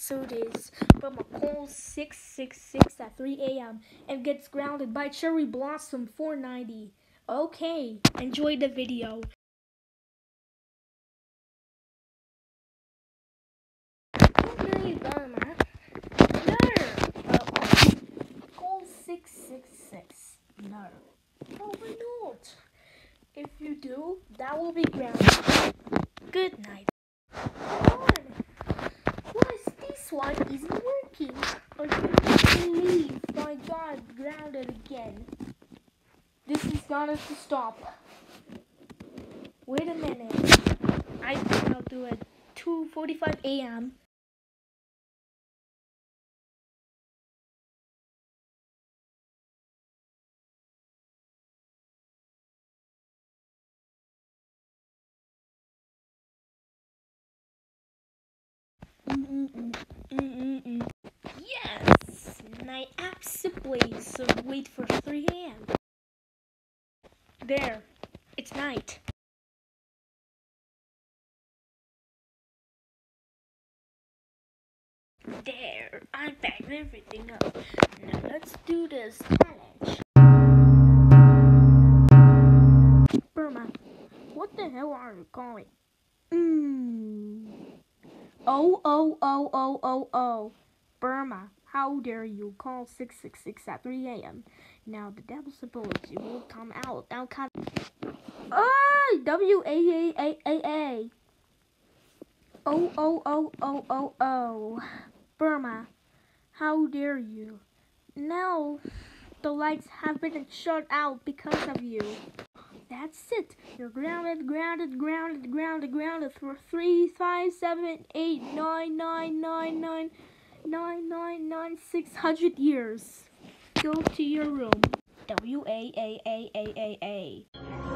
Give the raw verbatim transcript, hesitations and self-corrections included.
episode is Burma Calls six six six at three A M and gets grounded by cherry blossom four ninety. Okay, enjoy the video. Okay, Burma. No. Uh, call six six six. No. Oh, why not? If you do, that will be grounded. Good night. Why is this one isn't working? I can't believe I got grounded again. This is gonna to stop. Wait a minute. I think I'll do it two forty-five A M Mm-mm-mm. Mm-mm-mm. Yes! My app's ablaze, so wait for three A M There. It's night. There. I backed everything up. Now let's do this challenge. Burma, what the hell are you calling? Mm. Oh, oh, oh, oh, oh, oh. Burma, how dare you call six six six at three A M Now the devil's apology will come out. Now cut. Ah, W A A A A A. Oh, oh, oh, oh, oh, oh. Burma, how dare you? Now the lights have been shut out because of you. That's it. You're grounded, grounded, grounded, grounded, grounded for three, five, seven, eight, nine, nine, nine, nine, nine, nine, nine, six hundred years. Go to your room. W A A A A A A.